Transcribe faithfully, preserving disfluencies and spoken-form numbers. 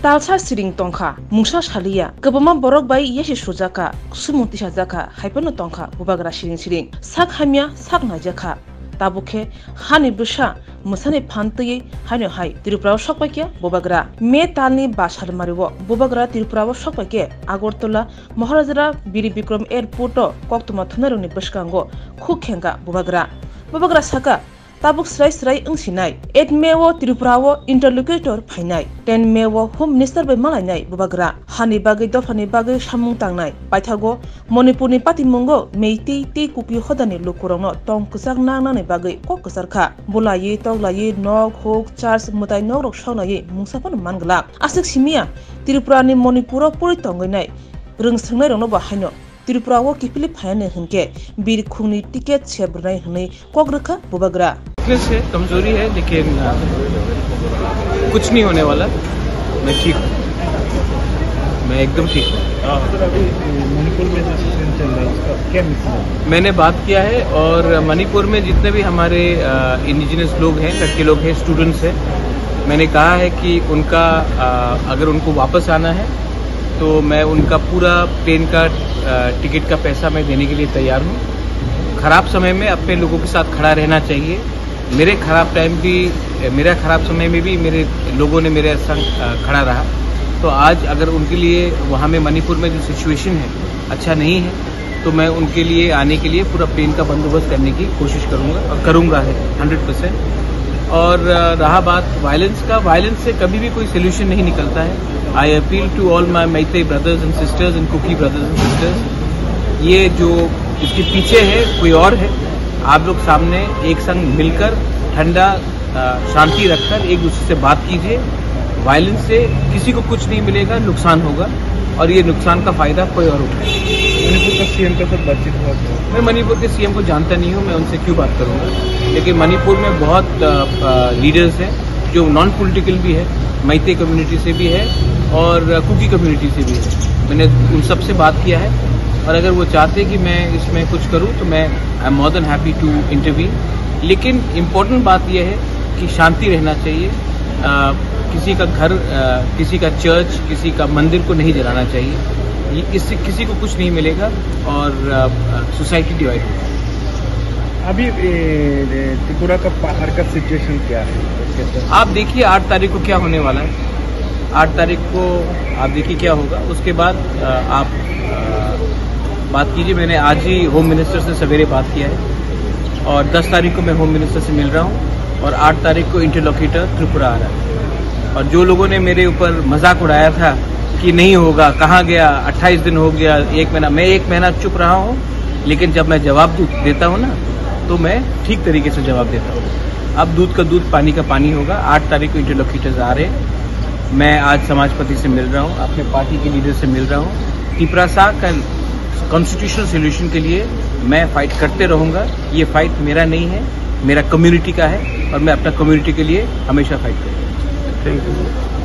talsa siring tongkha mungsa shalia kebama borok bai yeshi sujaka sumunti sajaka haipano tongkha bubagra siring siring sak hamya sak najaka tabukhe hani busha musane phantei haino hai Tripura sokpaike bubagra me talni basar mariwo bubagra Tripura sokpaike Agartala Maharajara Biri Bikram airport koktuma thunaruni bashkango khukhenga bubagra bubagra saka tabuk srai srai ungsinai eight mewo Tripura interlocutor phainai ten mewo home minister bai malainai bubagra hani bagai dofani bagai samung tangnai paithago Manipurni patimungo meiti te kuki hodani lokurongno tong kusak nangnani bagai kok kusarkha bulayi toglayi nok hok charge mutai nok rok sonai mungsapan mangla asik simia Tripura ni Manipuro puri tongainai rungsngnai rongno bahaino Tripura wo kipili phayane hunke bir khungni ticket chebrnai hunai kokrakha bubagra है कमजोरी है लेकिन कुछ नहीं होने वाला मैं ठीक हूँ मैं एकदम ठीक हूँ मणिपुर में जो सिचुएशन चल रहा है उसका क्या मिसमैच मैंने बात किया है और मणिपुर में जितने भी हमारे इंडिजिनस लोग हैं लड़के लोग हैं स्टूडेंट्स हैं मैंने कहा है कि उनका आ, अगर उनको वापस आना है तो मैं उनका पूरा प्लेन का टिकट का पैसा मैं देने के लिए तैयार हूँ खराब समय में अपने लोगों के साथ खड़ा रहना चाहिए मेरे खराब टाइम भी मेरा खराब समय में भी मेरे लोगों ने मेरे संग खड़ा रहा तो आज अगर उनके लिए वहाँ में मणिपुर में जो सिचुएशन है अच्छा नहीं है तो मैं उनके लिए आने के लिए पूरा प्लेन का बंदोबस्त करने की कोशिश करूँगा और करूँगा है हंड्रेड परसेंट और रहा बात वायलेंस का वायलेंस से कभी भी कोई सोल्यूशन नहीं निकलता है I appeal to all my Meitei brothers and sisters and Kuki brothers and sisters ये जो इसके पीछे है कोई और है आप लोग सामने एक संग मिलकर ठंडा शांति रखकर एक दूसरे से बात कीजिए वायलेंस से किसी को कुछ नहीं मिलेगा नुकसान होगा और ये नुकसान का फायदा कोई और उठाए मणिपुर का सीएम का सब बातचीत हुआ मैं मणिपुर के सीएम को जानता नहीं हूँ मैं उनसे क्यों बात करूँगा लेकिन मणिपुर में बहुत लीडर्स हैं जो नॉन पॉलिटिकल भी है मैतेई कम्युनिटी से भी है और कुकी कम्युनिटी से भी है मैंने उन सब से बात किया है और अगर वो चाहते कि मैं इसमें कुछ करूं तो मैं I am more than happy to intervene लेकिन इम्पोर्टेंट बात यह है कि शांति रहना चाहिए आ, किसी का घर आ, किसी का चर्च किसी का मंदिर को नहीं जलाना चाहिए इससे किसी को कुछ नहीं मिलेगा और सोसाइटी डिवाइड होगी अभी त्रिपुरा का बाहर का सिचुएशन क्या है आप देखिए आठ तारीख को क्या होने वाला है आठ तारीख को आप देखिए क्या होगा उसके बाद आ, आप आ, बात कीजिए मैंने आज ही होम मिनिस्टर से सवेरे बात किया है और दस तारीख को मैं होम मिनिस्टर से मिल रहा हूँ और आठ तारीख को इंटरलोक्यूटर त्रिपुरा आ रहा है और जो लोगों ने मेरे ऊपर मजाक उड़ाया था कि नहीं होगा कहाँ गया अट्ठाईस दिन हो गया एक महीना मैं एक महीना चुप रहा हूँ लेकिन जब मैं जवाब देता हूँ ना तो मैं ठीक तरीके से जवाब देता हूँ अब दूध का दूध पानी का पानी होगा आठ तारीख को इंटरलोक्यूटर्स आ रहे हैं मैं आज समाजपति से मिल रहा हूँ अपने पार्टी के लीडर से मिल रहा हूँ त्रिपुरा सा का कॉन्स्टिट्यूशनल सोल्यूशन के लिए मैं फाइट करते रहूंगा ये फाइट मेरा नहीं है मेरा कम्युनिटी का है और मैं अपना कम्युनिटी के लिए हमेशा फाइट करूंगा थैंक यू